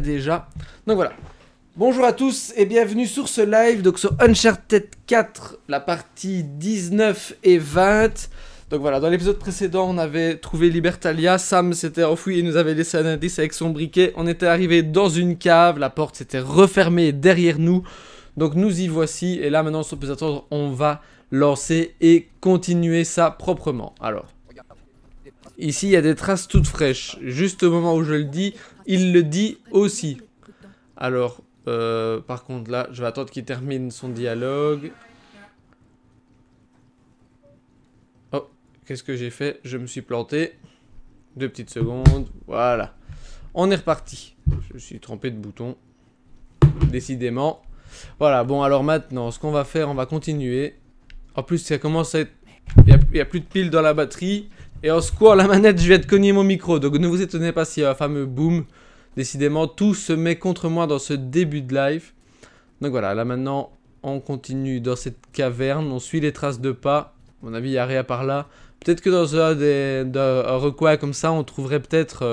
déjà. Donc voilà. Bonjour à tous et bienvenue sur ce live, donc sur Uncharted 4, la partie 19 et 20. Donc voilà, dans l'épisode précédent, on avait trouvé Libertalia, Sam s'était enfoui et nous avait laissé un indice avec son briquet. On était arrivé dans une cave, la porte s'était refermée derrière nous. Donc nous y voici, et là maintenant, sans plus attendre, on va lancer et continuer ça proprement. Alors, ici il y a des traces toutes fraîches, juste au moment où je le dis, il le dit aussi. Alors... par contre là, je vais attendre qu'il termine son dialogue. Oh, qu'est-ce que j'ai fait? Je me suis planté. 2 petites secondes, voilà. On est reparti. Je suis trompé de bouton. Décidément. Voilà, bon alors maintenant, ce qu'on va faire, on va continuer. En plus, ça commence à être... Il n'y a plus de piles dans la batterie. Et en square la manette, je viens de cogner mon micro. Donc ne vous étonnez pas s'il y a un fameux boom. Décidément, tout se met contre moi dans ce début de live. Donc voilà, là maintenant, on continue dans cette caverne. On suit les traces de pas. À mon avis, il n'y a rien par là. Peut-être que dans un recoin comme ça, on trouverait peut-être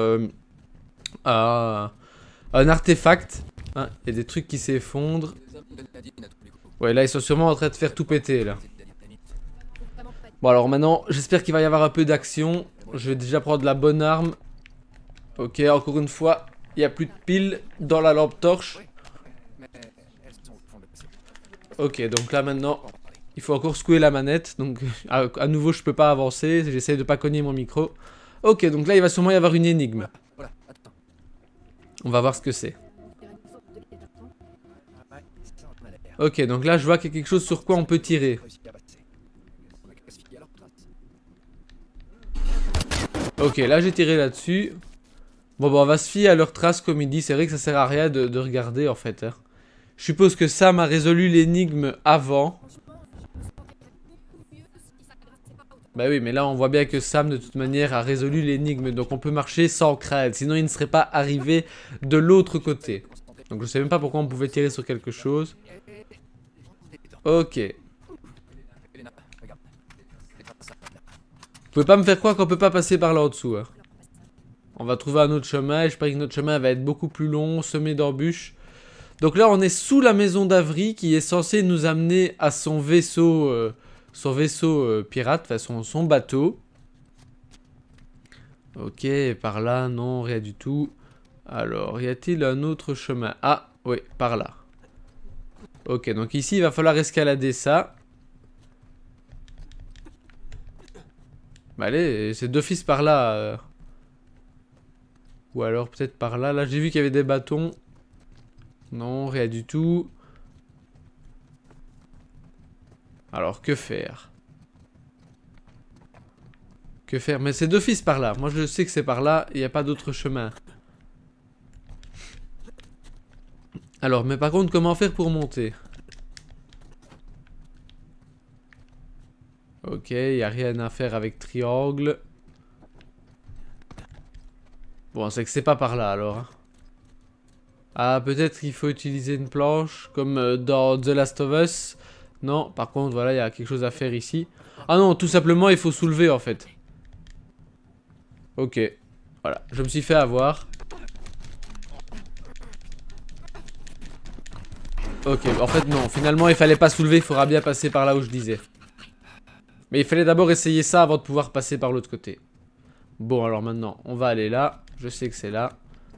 un artefact. Hein, il y a des trucs qui s'effondrent. Ouais, là, ils sont sûrement en train de faire tout péter, là. Bon, alors maintenant, j'espère qu'il va y avoir un peu d'action. Je vais déjà prendre la bonne arme. Ok, encore une fois... Il n'y a plus de piles dans la lampe torche. Ok, donc là maintenant, il faut encore secouer la manette. Donc à nouveau, je peux pas avancer. J'essaie de pas cogner mon micro. Ok, donc là, il va sûrement y avoir une énigme. On va voir ce que c'est. Ok, donc là, je vois qu'il y a quelque chose sur quoi on peut tirer. Ok, là, j'ai tiré là-dessus. Bon, bah, on va se fier à leurs traces, comme il dit. C'est vrai que ça sert à rien de regarder, en fait. Hein. Je suppose que Sam a résolu l'énigme avant. Bah oui, mais là, on voit bien que Sam, de toute manière, a résolu l'énigme. Donc, on peut marcher sans crainte. Sinon, il ne serait pas arrivé de l'autre côté. Donc, je sais même pas pourquoi on pouvait tirer sur quelque chose. Ok. Vous pouvez pas me faire croire qu'on peut pas passer par là en dessous, hein. On va trouver un autre chemin, et j'espère que notre chemin va être beaucoup plus long, semé d'embûches. Donc là, on est sous la maison d'Avery qui est censée nous amener à son vaisseau, pirate, enfin son bateau. Ok, par là, non, rien du tout. Alors, y a-t-il un autre chemin? Ah, oui, par là. Ok, donc ici, il va falloir escalader ça. Bah allez, c'est d'office par là. Ou alors peut-être par là. Là, j'ai vu qu'il y avait des bâtons. Non, rien du tout. Alors, que faire? Que faire? Mais c'est d'office par là. Moi, je sais que c'est par là. Il n'y a pas d'autre chemin. Alors, mais par contre, comment faire pour monter? Ok, il n'y a rien à faire avec triangle. Bon, c'est que c'est pas par là, alors. Ah, peut-être qu'il faut utiliser une planche, comme dans The Last of Us. Non, par contre, voilà, il y a quelque chose à faire ici. Ah non, tout simplement, il faut soulever, en fait. Ok. Voilà, je me suis fait avoir. Ok, en fait, non. Finalement, il fallait pas soulever, il faudra bien passer par là où je disais. Mais il fallait d'abord essayer ça avant de pouvoir passer par l'autre côté. Bon, alors maintenant, on va aller là. Je sais que c'est là.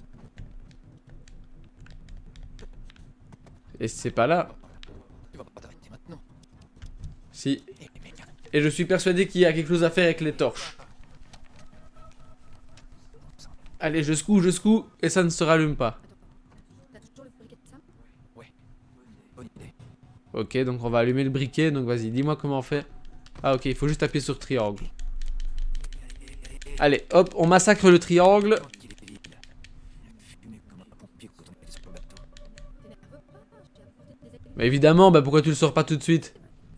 Et c'est pas là. Si. Et je suis persuadé qu'il y a quelque chose à faire avec les torches. Allez, je secoue, et ça ne se rallume pas. Ok, donc on va allumer le briquet, donc vas-y, dis-moi comment faire. Ah ok, il faut juste appuyer sur triangle. Allez, hop, on massacre le triangle. Mais évidemment, bah pourquoi tu le sors pas tout de suite?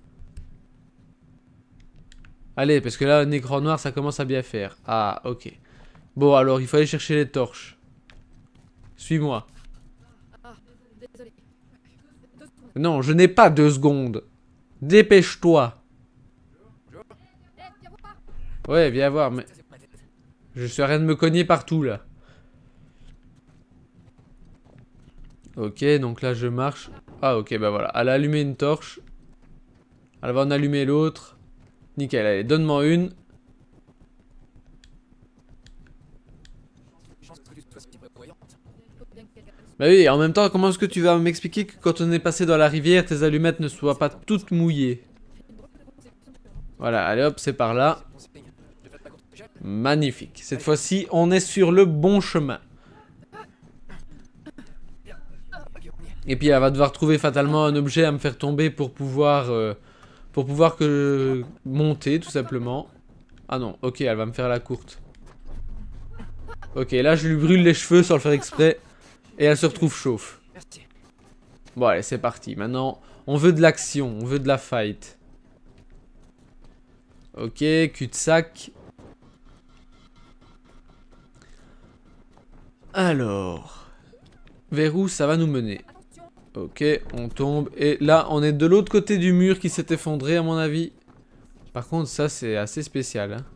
Allez, parce que là, un écran noir, ça commence à bien faire. Ah, ok. Bon, alors, il faut aller chercher les torches. Suis-moi. Non, je n'ai pas 2 secondes. Dépêche-toi. Ouais, viens voir, mais... Je suis en train de me cogner partout, là. Ok, donc là je marche. Ah ok, bah voilà. Elle a allumé une torche. Elle va en allumer l'autre. Nickel, allez, donne-moi une. Bah oui, en même temps, comment est-ce que tu vas m'expliquer que quand on est passé dans la rivière, tes allumettes ne soient pas toutes mouillées? Voilà, allez hop, c'est par là. Magnifique. Cette fois-ci, on est sur le bon chemin. Et puis elle va devoir trouver fatalement un objet à me faire tomber pour pouvoir monter, tout simplement. Ah non, ok, elle va me faire la courte. Ok, là je lui brûle les cheveux sans le faire exprès. Et elle se retrouve chauffe. Bon allez, c'est parti. Maintenant, on veut de l'action, on veut de la fight. Ok, cul-de-sac. Alors, vers où ça va nous mener? Ok, on tombe. Et là, on est de l'autre côté du mur qui s'est effondré, à mon avis. Par contre, ça, c'est assez spécial. Hein.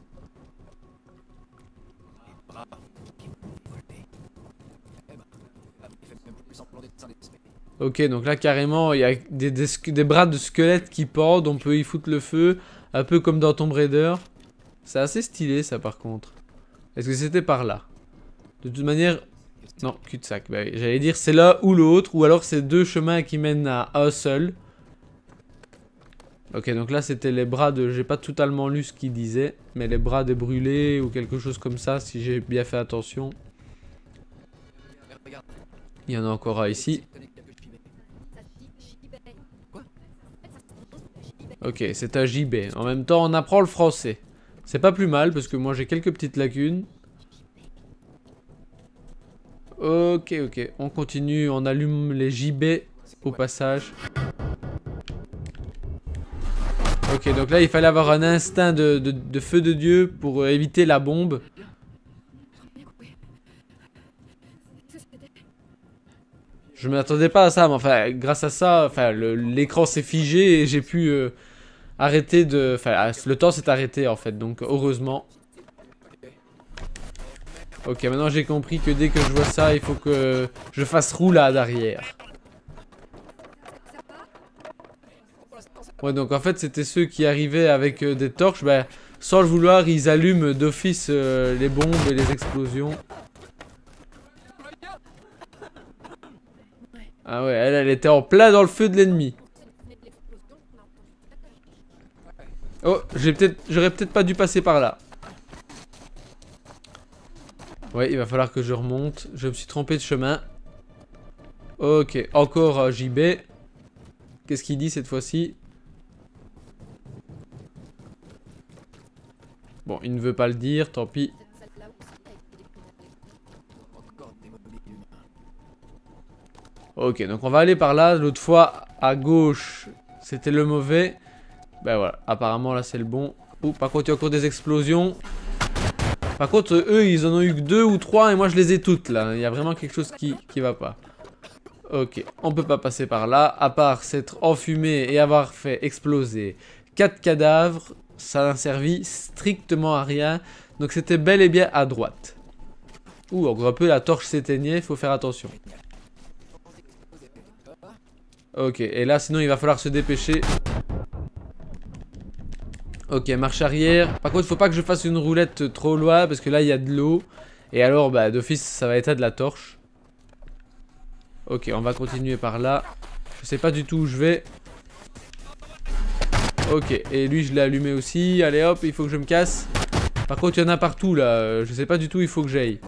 Ok, donc là, carrément, il y a des bras de squelettes qui pendent. On peut y foutre le feu. Un peu comme dans Tomb Raider. C'est assez stylé, ça, par contre. Est-ce que c'était par là? De toute manière... Non, cul-de-sac. Bah, j'allais dire c'est là ou l'autre. Ou alors c'est deux chemins qui mènent à un seul. Ok, donc là c'était les bras de... J'ai pas totalement lu ce qu'il disait. Mais les bras des brûlés ou quelque chose comme ça, si j'ai bien fait attention. Il y en a encore un ici. Ok, c'est un JB. En même temps, on apprend le français. C'est pas plus mal parce que moi j'ai quelques petites lacunes. Ok, ok. On continue, on allume les JB au passage. Ok, donc là il fallait avoir un instinct de feu de Dieu pour éviter la bombe. Je m'attendais pas à ça, mais enfin, grâce à ça, enfin, l'écran s'est figé et j'ai pu arrêter de... Enfin, le temps s'est arrêté en fait, donc heureusement. Ok, maintenant j'ai compris que dès que je vois ça, il faut que je fasse roulade arrière. Ouais, donc en fait, c'était ceux qui arrivaient avec des torches, bah, sans le vouloir, ils allument d'office les bombes et les explosions. Ah ouais, elle était en plein dans le feu de l'ennemi. Oh, j'aurais peut-être pas dû passer par là. Ouais, il va falloir que je remonte. Je me suis trompé de chemin. Ok, encore JB. Qu'est-ce qu'il dit cette fois-ci? Bon, il ne veut pas le dire, tant pis. Ok, donc on va aller par là. L'autre fois, à gauche, c'était le mauvais. Ben voilà, apparemment là c'est le bon. Ouh, par contre, il y a encore des explosions. Par contre, eux, ils en ont eu que 2 ou 3 et moi je les ai toutes là. Il y a vraiment quelque chose qui va pas. Ok, on peut pas passer par là. À part s'être enfumé et avoir fait exploser 4 cadavres, ça n'a servi strictement à rien. Donc c'était bel et bien à droite. Ouh, encore un peu, la torche s'éteignait, faut faire attention. Ok, et là sinon il va falloir se dépêcher. Ok, marche arrière. Par contre, faut pas que je fasse une roulette trop loin parce que là il y a de l'eau. Et alors, bah d'office, ça va être à de la torche. Ok, on va continuer par là. Je sais pas du tout où je vais. Ok, et lui je l'ai allumé aussi. Allez hop, il faut que je me casse. Par contre, il y en a partout là. Je sais pas du tout où il faut que j'aille.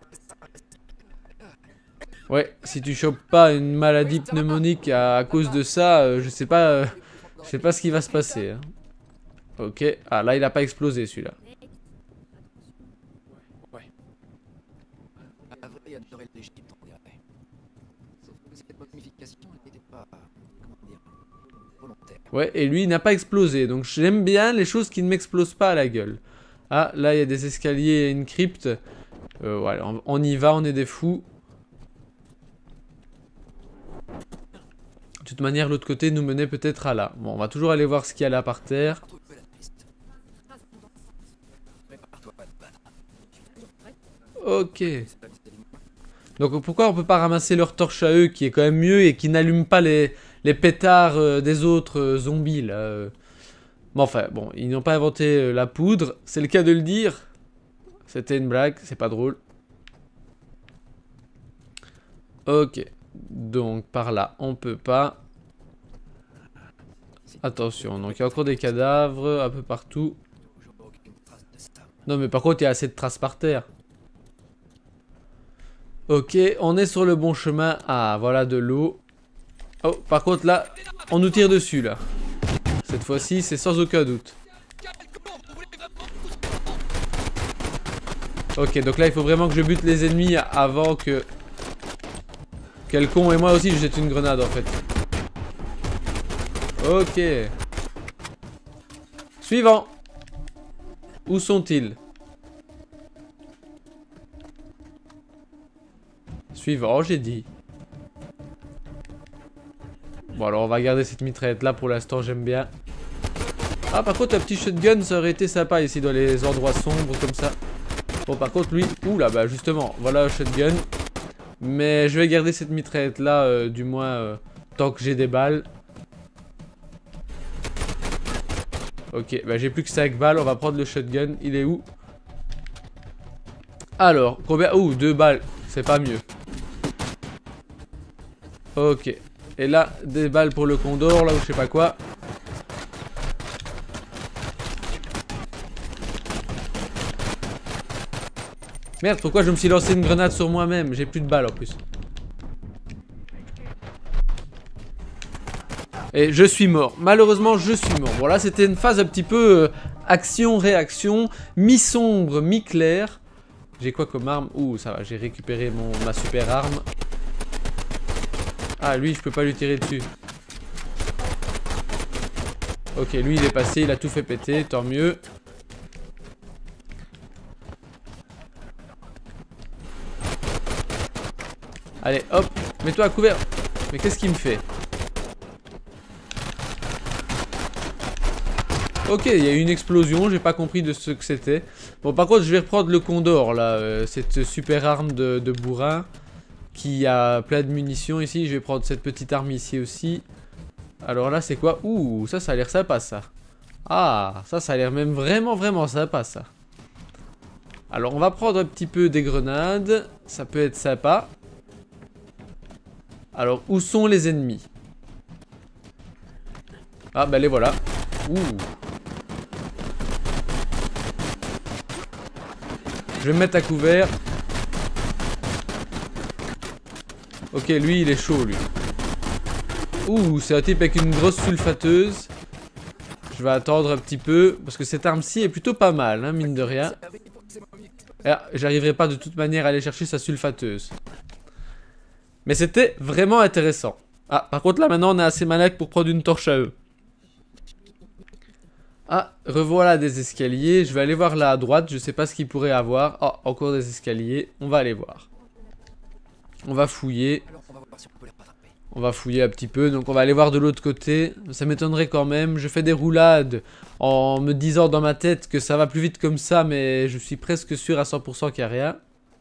Ouais, si tu chopes pas une maladie pneumonique à cause de ça, je sais pas ce qui va se passer. Hein. Ok, ah là il a pas explosé celui-là. Ouais, et lui il n'a pas explosé, donc j'aime bien les choses qui ne m'explosent pas à la gueule. Ah, là il y a des escaliers et une crypte. Voilà, on y va, on est des fous. De toute manière, l'autre côté nous menait peut-être à là. Bon, on va toujours aller voir ce qu'il y a là par terre. Ok. Donc pourquoi on peut pas ramasser leur torche à eux, qui est quand même mieux, et qui n'allume pas les pétards des autres zombies, là Mais enfin, bon, ils n'ont pas inventé la poudre, c'est le cas de le dire. C'était une blague, c'est pas drôle. Ok, donc par là, on peut pas. Attention, donc il y a encore des cadavres un peu partout. Non mais par contre, il y a assez de traces par terre. Ok, on est sur le bon chemin. Ah, voilà de l'eau. Oh, par contre là, on nous tire dessus là. Cette fois-ci, c'est sans aucun doute. Ok, donc là, il faut vraiment que je bute les ennemis avant que... Quel con, et moi aussi, je jette une grenade en fait. Ok. Suivant. Où sont-ils? Suivant, j'ai dit. Bon, alors on va garder cette mitraillette là pour l'instant, j'aime bien. Ah, par contre, un petit shotgun, ça aurait été sympa ici dans les endroits sombres comme ça. Bon, par contre, lui... Ouh là, bah justement, voilà un shotgun. Mais je vais garder cette mitraillette là, du moins, tant que j'ai des balles. Ok, bah j'ai plus que 5 balles, on va prendre le shotgun. Il est où? Alors, combien? Ouh, 2 balles, c'est pas mieux. Ok. Et là, des balles pour le condor, là, ou je sais pas quoi. Merde, pourquoi je me suis lancé une grenade sur moi-même? J'ai plus de balles en plus. Et je suis mort. Malheureusement, je suis mort. Bon, là, c'était une phase un petit peu action-réaction, mi-sombre, mi-clair. J'ai quoi comme arme? Ouh, ça va, j'ai récupéré ma super arme. Ah, lui, je peux pas lui tirer dessus. Ok, lui, il est passé, il a tout fait péter, tant mieux. Allez, hop, mets-toi à couvert. Mais qu'est-ce qu'il me fait? Ok, il y a eu une explosion, j'ai pas compris de ce que c'était. Bon, par contre, je vais reprendre le condor, là, cette super arme de bourrin, qui a plein de munitions ici. Je vais prendre cette petite arme ici aussi. Alors là, c'est quoi? Ouh, ça a l'air sympa, ça. Ah, ça a l'air même vraiment sympa, ça. Alors, on va prendre un petit peu des grenades. Ça peut être sympa. Alors, où sont les ennemis? Ah, bah les voilà. Ouh. Je vais me mettre à couvert. Ok, lui, il est chaud, lui. Ouh, c'est un type avec une grosse sulfateuse. Je vais attendre un petit peu, parce que cette arme-ci est plutôt pas mal, hein, mine de rien. Ah, j'arriverai pas de toute manière à aller chercher sa sulfateuse. Mais c'était vraiment intéressant. Ah, par contre, là, maintenant, on est assez malade pour prendre une torche à eux. Ah, revoilà des escaliers. Je vais aller voir là à droite. Je sais pas ce qu'il pourrait avoir. Oh, encore des escaliers. On va aller voir. On va fouiller. On va fouiller un petit peu. Donc on va aller voir de l'autre côté. Ça m'étonnerait quand même. Je fais des roulades en me disant dans ma tête que ça va plus vite comme ça. Mais je suis presque sûr à 100% qu'il n'y a rien.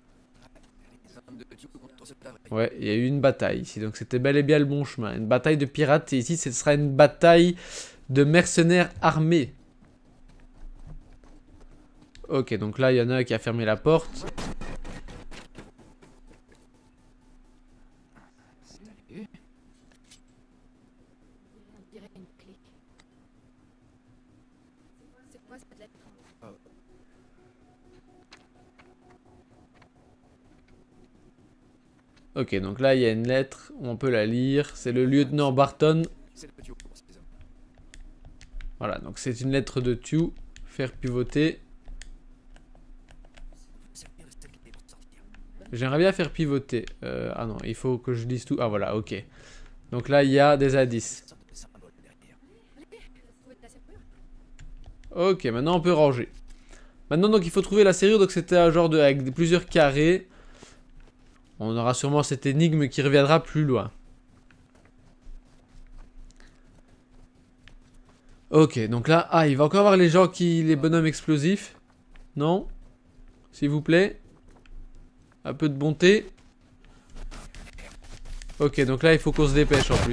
Ouais, il y a eu une bataille ici. Donc c'était bel et bien le bon chemin. Une bataille de pirates. Et ici, ce sera une bataille de mercenaires armés. Ok, donc là, il y en a un qui a fermé la porte. Ok, donc là, il y a une lettre. On peut la lire. C'est le lieutenant Barton. Voilà, donc c'est une lettre de Tew. Faire pivoter. J'aimerais bien faire pivoter. Ah non, il faut que je lise tout. Ah voilà, ok. Donc là, il y a des indices. Ok, maintenant on peut ranger. Maintenant, donc il faut trouver la serrure. Donc c'était un genre de... avec plusieurs carrés. On aura sûrement cette énigme qui reviendra plus loin. Ok, donc là... Ah, il va encore avoir les gens qui... les bonhommes explosifs. Non? S'il vous plaît. Un peu de bonté. Ok, donc là, il faut qu'on se dépêche en plus.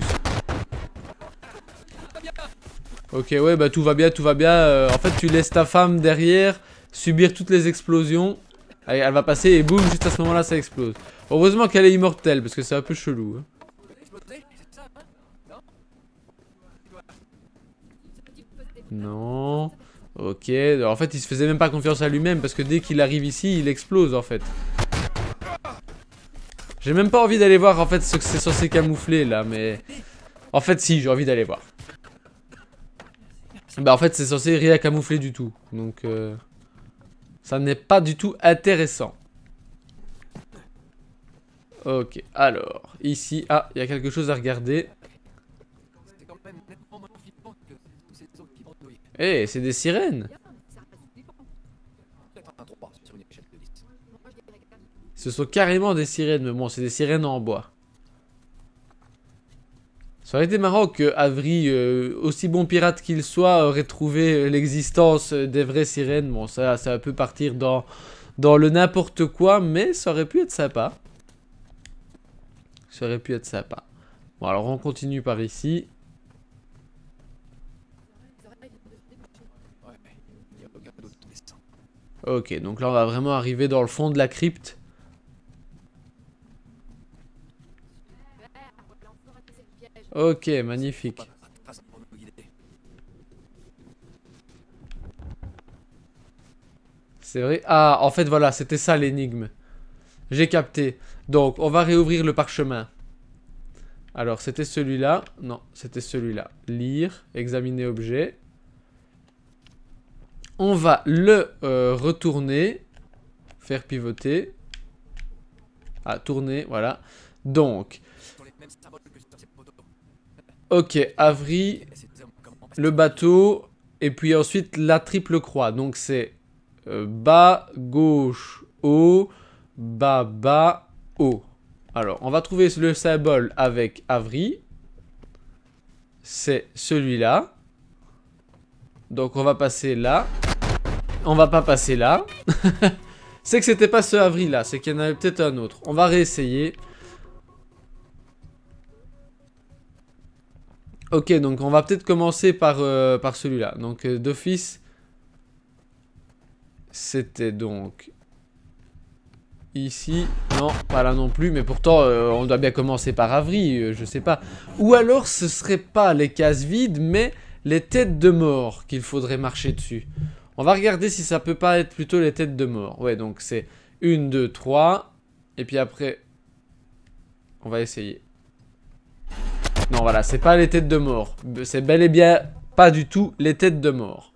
Ok, ouais, bah tout va bien, tout va bien. En fait, tu laisses ta femme derrière subir toutes les explosions. Allez, elle va passer et boum, juste à ce moment-là, ça explose. Heureusement qu'elle est immortelle, parce que c'est un peu chelou. Hein. Non. Ok, en fait, il se faisait même pas confiance à lui-même, parce que dès qu'il arrive ici, il explose, en fait. J'ai même pas envie d'aller voir, en fait, ce que c'est censé camoufler, là, mais... En fait, si, j'ai envie d'aller voir. Bah, en fait, c'est censé rien camoufler du tout. Donc, ça n'est pas du tout intéressant. Ok, alors, ici... Ah, il y a quelque chose à regarder. Eh, c'est des sirènes. Ce sont carrément des sirènes, mais bon, c'est des sirènes en bois. Ça aurait été marrant que Avery, aussi bon pirate qu'il soit, aurait trouvé l'existence des vraies sirènes. Bon, ça peut partir dans le n'importe quoi, mais ça aurait pu être sympa. Ça aurait pu être sympa. Bon, alors on continue par ici. Ok, donc là on va vraiment arriver dans le fond de la crypte. Ok, magnifique. C'est vrai. Ah, en fait, voilà, c'était ça l'énigme. J'ai capté. Donc, on va réouvrir le parchemin. Alors, c'était celui-là. Non, c'était celui-là. Lire, examiner objet. On va le retourner. Faire pivoter. Ah, tourner, voilà. Donc. Ok, Avery. Le bateau. Et puis ensuite, la triple croix. Donc, c'est bas, gauche, haut. Bas, bas, haut. Alors, on va trouver le symbole avec Avery. C'est celui-là. Donc, on va passer là. On va pas passer là. C'est que c'était pas ce Avery là. C'est qu'il y en avait peut-être un autre. On va réessayer. Ok, donc on va peut-être commencer par celui-là. Donc, d'office, c'était donc... Ici, non, pas là non plus, mais pourtant, on doit bien commencer par Avery, je sais pas. Ou alors, ce serait pas les cases vides, mais les têtes de mort qu'il faudrait marcher dessus. On va regarder si ça peut pas être plutôt les têtes de mort. Ouais, donc c'est 1, 2, 3, et puis après, on va essayer. Non, voilà, c'est pas les têtes de mort. C'est bel et bien pas du tout les têtes de mort.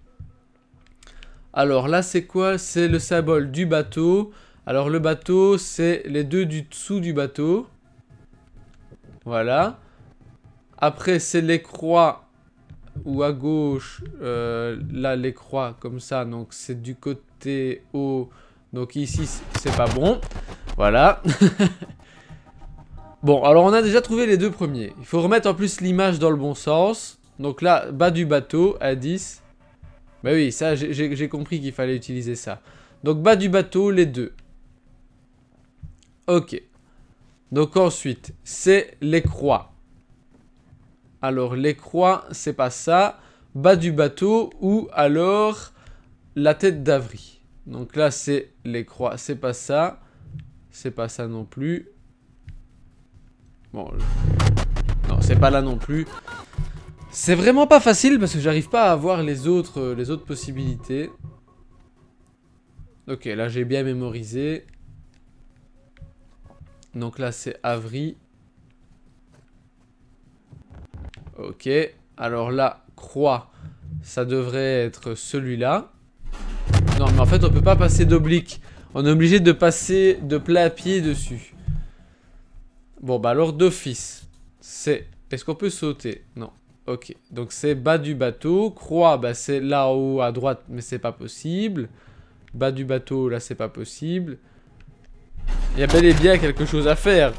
Alors là, c'est quoi? C'est le symbole du bateau. Alors le bateau, c'est les deux du dessous du bateau. Voilà. Après, c'est les croix. Ou à gauche. Là, les croix comme ça. Donc c'est du côté haut. Donc ici, c'est pas bon. Voilà. Bon, alors on a déjà trouvé les deux premiers. Il faut remettre en plus l'image dans le bon sens. Donc là, bas du bateau, indice. Bah oui, ça, j'ai compris qu'il fallait utiliser ça. Donc bas du bateau, les deux. Ok. Donc ensuite, c'est les croix. Alors les croix, c'est pas ça. Bas du bateau ou alors la tête d'Avery. Donc là, c'est les croix, c'est pas ça. C'est pas ça non plus. Bon, non, c'est pas là non plus. C'est vraiment pas facile parce que j'arrive pas à voir les autres possibilités. Ok, là j'ai bien mémorisé. Donc là c'est Avery. Ok, alors là, croix, ça devrait être celui-là. Non mais en fait on peut pas passer d'oblique. On est obligé de passer de plein pied dessus. Bon bah alors d'office, c'est... Est-ce qu'on peut sauter? Non. Ok, donc c'est bas du bateau. Croix, bah c'est là-haut à droite, mais c'est pas possible. Bas du bateau, là c'est pas possible. Il y a bel et bien quelque chose à faire.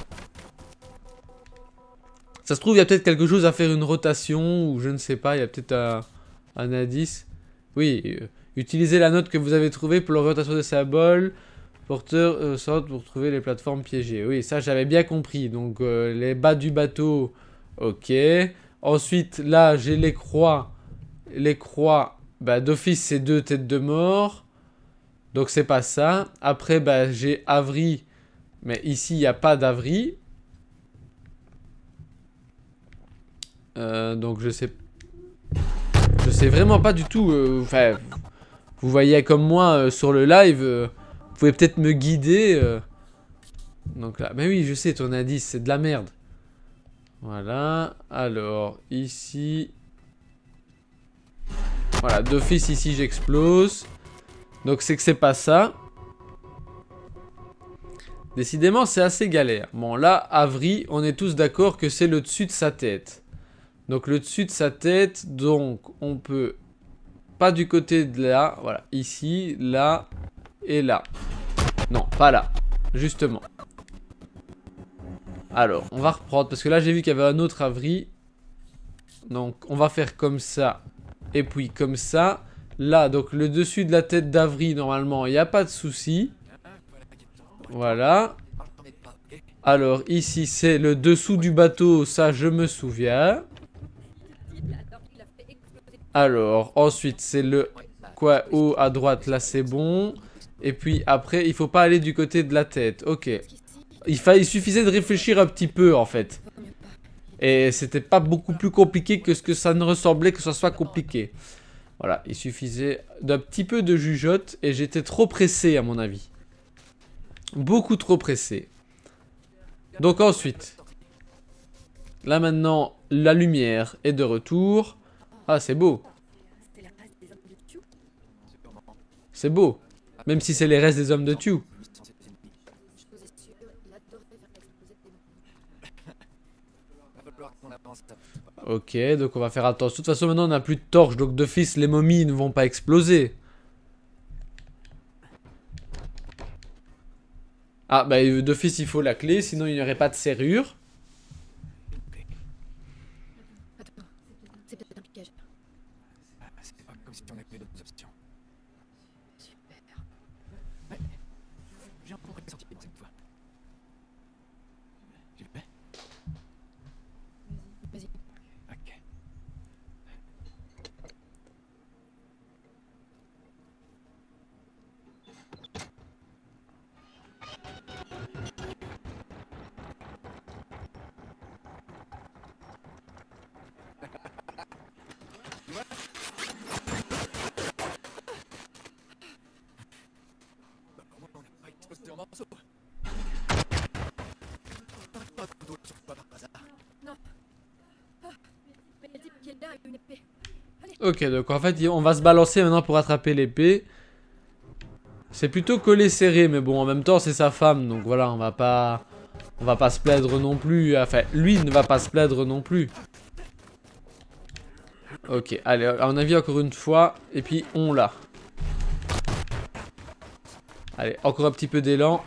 Ça se trouve, il y a peut-être quelque chose à faire, une rotation, ou je ne sais pas, il y a peut-être un indice. Oui, utilisez la note que vous avez trouvée pour la rotation des symboles. Porteur saute pour trouver les plateformes piégées. Oui, ça j'avais bien compris. Donc les bas du bateau, ok. Ensuite, là j'ai les croix. Les croix, bah, d'office c'est 2 têtes de mort. Donc c'est pas ça. Après, bah, j'ai Avry. Mais ici, il n'y a pas d'Avry. Donc je sais... Je sais vraiment pas du tout. Enfin, vous voyez comme moi sur le live. Vous pouvez peut-être me guider. Donc là, mais oui, je sais, ton indice, c'est de la merde. Voilà. Alors, ici... Voilà, d'office, ici, j'explose. Donc c'est que c'est pas ça. Décidément, c'est assez galère. Bon, là, Avry, on est tous d'accord que c'est le dessus de sa tête. Donc le dessus de sa tête, donc on peut... Pas du côté de là, voilà, ici, là et là. Non, pas là, justement. Alors, on va reprendre, parce que là j'ai vu qu'il y avait un autre Avry. Donc on va faire comme ça, et puis comme ça. Là, donc le dessus de la tête d'Avry, normalement, il n'y a pas de souci. Voilà. Alors ici c'est le dessous du bateau, ça je me souviens. Alors ensuite c'est le quoi haut à droite, là c'est bon. Et puis après il faut pas aller du côté de la tête, ok. Il suffisait de réfléchir un petit peu en fait. Et c'était pas beaucoup plus compliqué que ce que ça ne ressemblait que ça soit compliqué. Voilà, il suffisait d'un petit peu de jugeote et j'étais trop pressé à mon avis. Beaucoup trop pressé. Donc ensuite, là maintenant, la lumière est de retour. Ah, c'est beau. C'est beau. Même si c'est les restes des hommes de Tew. Ok, donc on va faire attention. De toute façon, maintenant on n'a plus de torche, donc d'office, les momies ne vont pas exploser. Ah, bah d'office, il faut la clé, sinon il n'y aurait pas de serrure. C'est peut-être un piège. C'est pas comme si on avait d'autres options. Super. Ouais. J'ai un peu ressenti cette fois. J'y vais. Vas-y. Ok. En morceaux. Non. Ah. Mais le type qui est là a une épée. Allez. Ok, donc en fait, on va se balancer maintenant pour attraper l'épée. C'est plutôt collé serré, mais bon, en même temps, c'est sa femme, donc voilà, on va pas se plaindre non plus. Enfin, lui ne va pas se plaindre non plus. Ok, allez, à mon avis, encore une fois, et puis on l'a. Allez, encore un petit peu d'élan.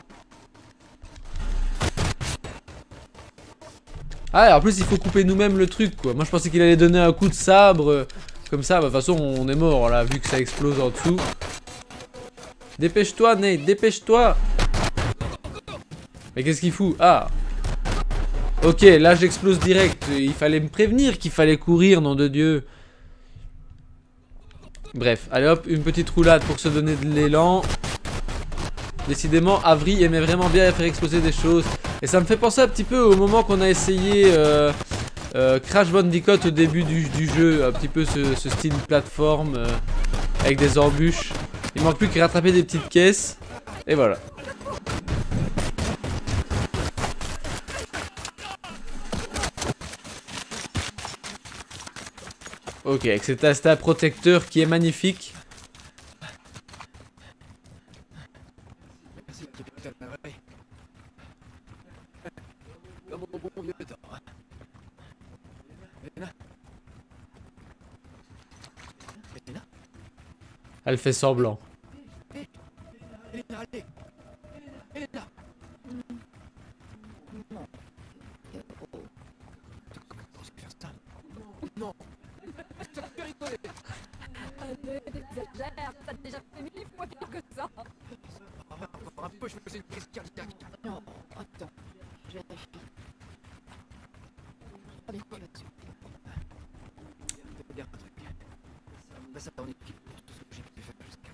Ah, et en plus, il faut couper nous-mêmes le truc, quoi. Moi, je pensais qu'il allait donner un coup de sabre. Comme ça, bah, de toute façon, on est mort, là, vu que ça explose en dessous. Dépêche-toi, Nate, dépêche-toi. Mais qu'est-ce qu'il fout? Ah. Ok, là, j'explose direct. Il fallait me prévenir qu'il fallait courir, nom de Dieu. Bref, allez hop, une petite roulade pour se donner de l'élan. Décidément, Avry aimait vraiment bien faire exploser des choses. Et ça me fait penser un petit peu au moment qu'on a essayé Crash Bandicoot au début du jeu. Un petit peu ce style plateforme avec des embûches. Il manque plus qu'à rattraper des petites caisses. Et voilà. Ok, avec cet instinct protecteur qui est magnifique. Merci, capitaine Avery. Comme au bon vieux temps. Elena. Elena. Elle fait semblant. Elena, allez. Elena. Non. Comment tu faire ça? Non. Ça te fait rigoler. Allez, t'exagères, t'as déjà fait 1000 fois pire que ça. Encore un peu, je me faisais une crise cardiaque. Non, attends, je vérifie. Allez, quoi là-dessus? Je vais dire un truc. Bah ça, on est quitte pour tout ce que j'ai pu faire jusqu'à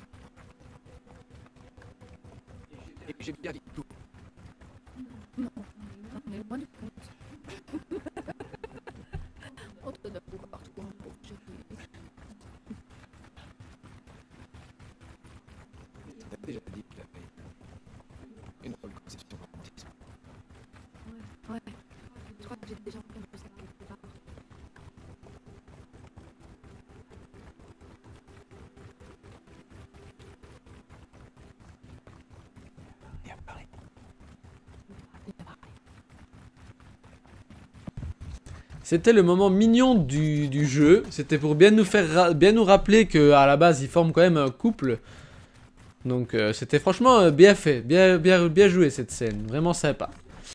maintenant. Et j'ai bien dit tout. Non, on est loin du compte. On te donne pouvoir tout en pour chérie. T'as déjà dit que t'avais une bonne conception de l'autisme. Ouais. Je crois que j'ai déjà entendu ça quelque part. Viens parler. C'était le moment mignon du jeu. C'était pour bien nous rappeler que à la base ils forment quand même un couple. Donc c'était franchement bien fait, bien joué cette scène, vraiment sympa.